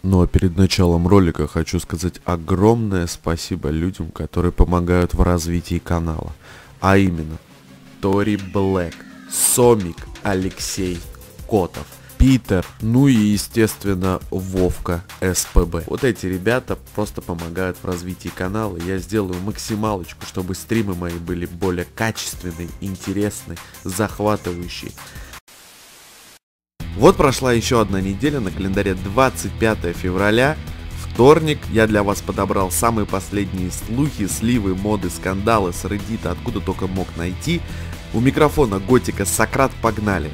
Ну а перед началом ролика хочу сказать огромное спасибо людям, которые помогают в развитии канала. А именно, Тори Блэк, Сомик, Алексей Котов, Питер, ну и естественно Вовка СПБ. Вот эти ребята просто помогают в развитии канала. Я сделаю максималочку, чтобы стримы мои были более качественные, интересные, захватывающие. Вот прошла еще одна неделя, на календаре 25 февраля, вторник. Я для вас подобрал самые последние слухи, сливы, моды, скандалы с Reddit, откуда только мог найти. У микрофона Готика Сократ, погнали!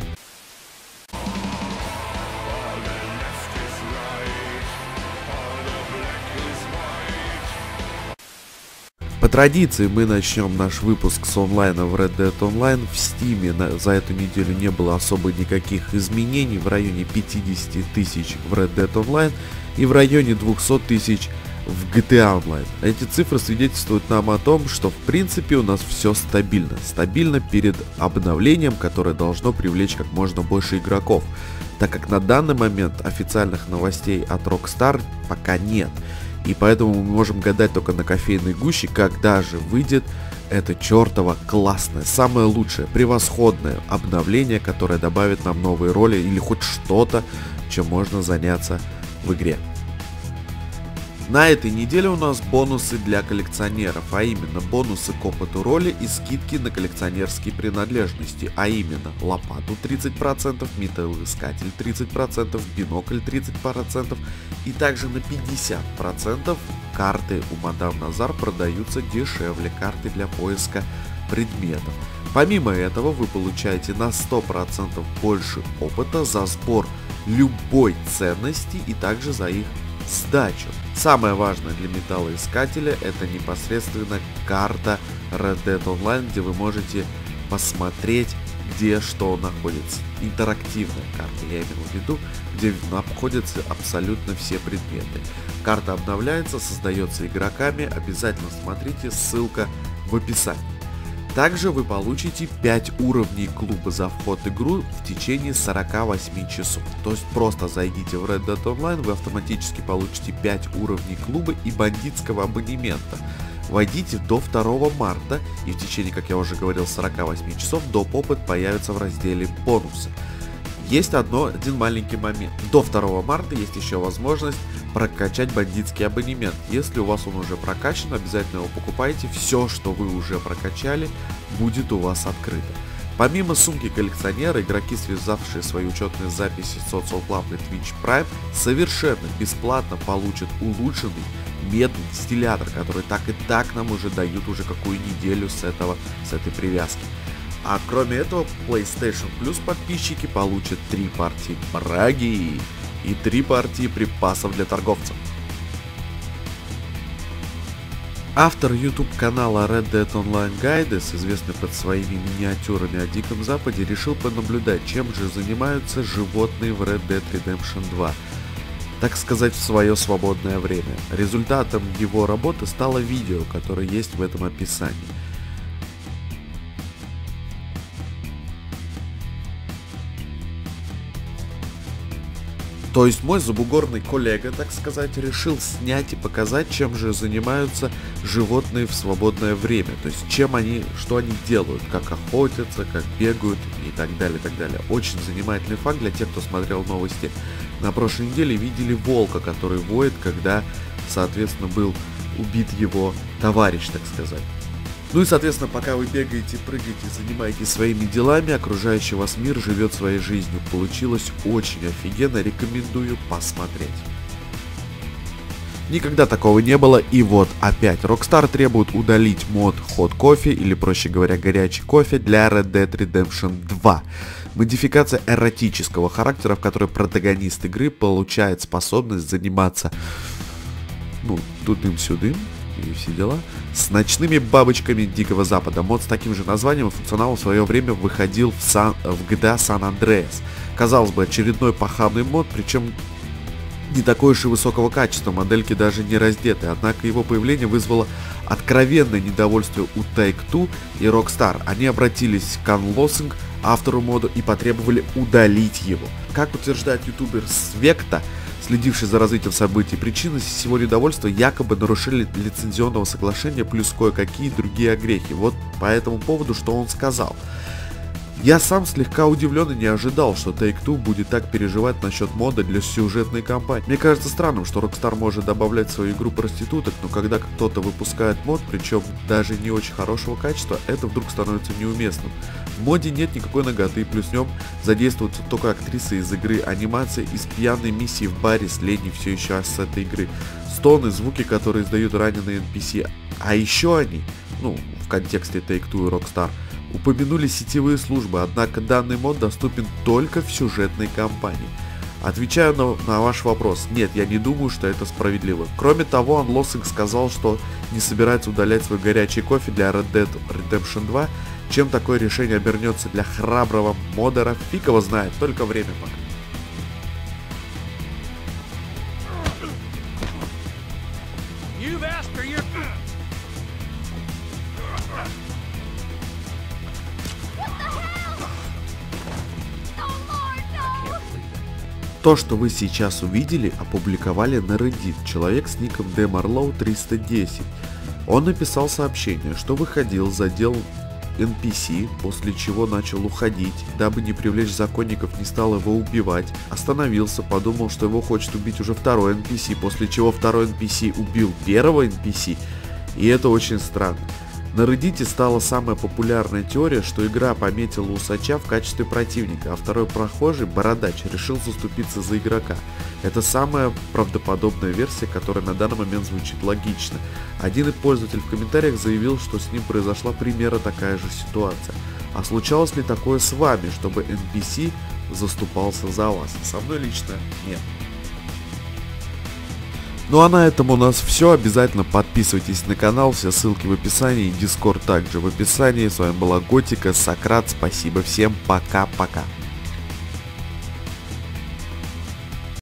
По традиции мы начнем наш выпуск с онлайна в Red Dead Online. В Steam за эту неделю не было особо никаких изменений, в районе 50 тысяч в Red Dead Online и в районе 200 тысяч в GTA Online. Эти цифры свидетельствуют нам о том, что в принципе у нас все стабильно. Стабильно перед обновлением, которое должно привлечь как можно больше игроков, так как на данный момент официальных новостей от Rockstar пока нет. И поэтому мы можем гадать только на кофейной гуще, когда же выйдет это чертово классное, самое лучшее, превосходное обновление, которое добавит нам новые роли или хоть что-то, чем можно заняться в игре. На этой неделе у нас бонусы для коллекционеров, а именно бонусы к опыту роли и скидки на коллекционерские принадлежности, а именно лопату 30%, металлоискатель 30%, бинокль 30% и также на 50% карты у Мадам Назар продаются дешевле, карты для поиска предметов. Помимо этого вы получаете на 100% больше опыта за сбор любой ценности и также за их сдачу. Самое важное для металлоискателя — это непосредственно карта Red Dead Online, где вы можете посмотреть, где что находится. Интерактивная карта, я имел в виду, где находятся абсолютно все предметы. Карта обновляется, создается игроками, обязательно смотрите, ссылка в описании. Также вы получите 5 уровней клуба за вход в игру в течение 48 часов. То есть просто зайдите в Red Dead Online, вы автоматически получите 5 уровней клуба и бандитского абонемента. Войдите до 2 марта и в течение, как я уже говорил, 48 часов доп. Опыт появится в разделе бонусы. Есть один маленький момент. До 2 марта есть еще возможность прокачать бандитский абонемент. Если у вас он уже прокачан, обязательно его покупайте. Все, что вы уже прокачали, будет у вас открыто. Помимо сумки коллекционера, игроки, связавшие свои учетные записи с Social Club и Twitch Prime, совершенно бесплатно получат улучшенный медный дистиллятор, который так и так нам уже дают уже какую неделю с этой привязки. А кроме этого, PlayStation Plus подписчики получат 3 партии браги и 3 партии припасов для торговцев. Автор YouTube канала Red Dead Online Guides, известный под своими миниатюрами о Диком Западе, решил понаблюдать, чем же занимаются животные в Red Dead Redemption 2, так сказать, в свое свободное время. Результатом его работы стало видео, которое есть в этом описании. То есть мой забугорный коллега, так сказать, решил снять и показать, чем же занимаются животные в свободное время. То есть что они делают, как охотятся, как бегают и так далее, и так далее. Очень занимательный факт для тех, кто смотрел новости. На прошлой неделе видели волка, который воет, когда, соответственно, был убит его товарищ, так сказать. Ну и, соответственно, пока вы бегаете, прыгаете, занимаетесь своими делами, окружающий вас мир живет своей жизнью. Получилось очень офигенно, рекомендую посмотреть. Никогда такого не было, и вот опять. Rockstar требует удалить мод Hot Coffee, или проще говоря, горячий кофе для Red Dead Redemption 2. Модификация эротического характера, в которой протагонист игры получает способность заниматься, тудым-сюдым, и все дела, с ночными бабочками Дикого Запада. Мод с таким же названием и функционалом в свое время выходил в GTA San Andreas. Казалось бы, очередной похабный мод, причем не такой уж и высокого качества, модельки даже не раздеты, однако его появление вызвало откровенное недовольство у Take-Two и Rockstar. Они обратились к Unlosing, автору мода, и потребовали удалить его. Как утверждает ютубер Свекта, следивший за развитием событий. Причиной всего недовольства якобы нарушили лицензионного соглашения плюс кое-какие другие огрехи. Вот по этому поводу, что он сказал. Я сам слегка удивлен и не ожидал, что Take-Two будет так переживать насчет мода для сюжетной кампании. Мне кажется странным, что Rockstar может добавлять в свою игру проституток, но когда кто-то выпускает мод, причем даже не очень хорошего качества, это вдруг становится неуместным. В моде нет никакой наготы, плюс в нем задействуются только актрисы из игры, анимации из пьяной миссии в баре с Ленни все еще ассеты игры, стоны, звуки, которые издают раненые NPC. А еще они, в контексте Take-Two и Rockstar, упомянули сетевые службы, однако данный мод доступен только в сюжетной кампании. Отвечаю на ваш вопрос, нет, я не думаю, что это справедливо. Кроме того, Unlossing сказал, что не собирается удалять свой горячий кофе для Red Dead Redemption 2. Чем такое решение обернется для храброго модера, фиг его знает, только время покажет. То, что вы сейчас увидели, опубликовали на Reddit человек с ником Demarlow310. Он написал сообщение, что выходил за дел NPC, после чего начал уходить, дабы не привлечь законников, не стал его убивать, остановился, подумал, что его хочет убить уже второй NPC, после чего второй NPC убил первого NPC, и это очень странно. На Reddit стала самая популярная теория, что игра пометила усача в качестве противника, а второй прохожий, бородач, решил заступиться за игрока. Это самая правдоподобная версия, которая на данный момент звучит логично. Один пользователь в комментариях заявил, что с ним произошла примерно такая же ситуация. А случалось ли такое с вами, чтобы NPC заступался за вас? Со мной лично нет. Ну а на этом у нас все. Обязательно подписывайтесь на канал, все ссылки в описании, Discord также в описании. С вами была Готика, Сократ, спасибо всем, пока-пока.